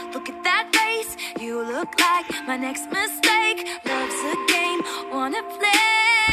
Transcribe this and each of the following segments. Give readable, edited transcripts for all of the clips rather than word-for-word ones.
Look at that face, you look like my next mistake. Love's a game, wanna play.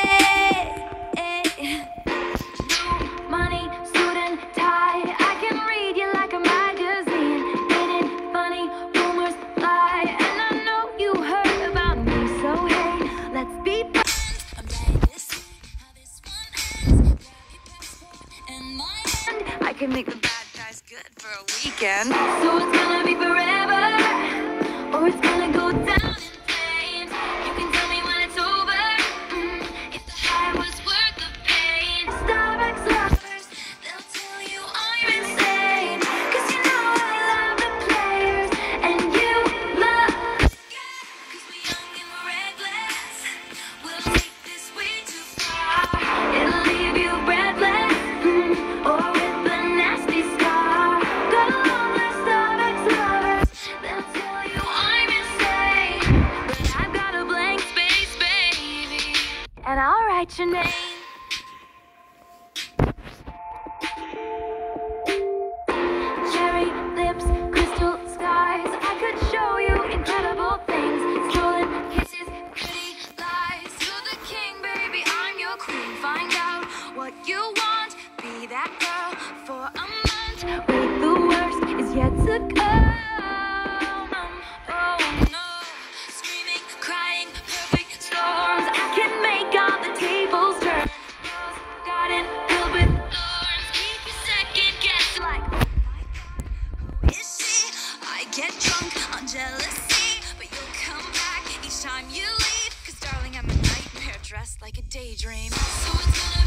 New money, suit and tie. I can read you like a magazine. Ain't it funny, rumors lie. And I know you heard about me, so hey, let's be friends. I'm dying to see how this one ends. Grab your passport and my hand. I can make the bad guys good for a weekend. So it's gonna be forever, or it's gonna go down in flames. You can tell me when it's over, if the high was worth the pain. Starbucks lovers, they'll tell you I'm insane. 'Cause you know I love the players, and you love the game. 'Cause we're young and we're reckless, we'll take this way too far. It'll leave you breathless, or with a nasty scar. Got a long list of ex-lovers, they'll tell you I'm insane. But I've got a blank space, baby, and I'll write your name. Cherry lips, crystal skies. I could show you incredible things. Stolen kisses, pretty lies. You're the king, baby, I'm your queen. Find out what you want, be that girl for a month. Wait, the worst is yet to come. Oh no, screaming, crying, perfect storms. I can make all the tables turn. Rose garden filled with thorns. Keep you second guessing like, oh my God, who is she? I get drunk on jealousy, but you'll come back each time you leave. 'Cause darling, I'm a nightmare dressed like a daydream. So it's gonna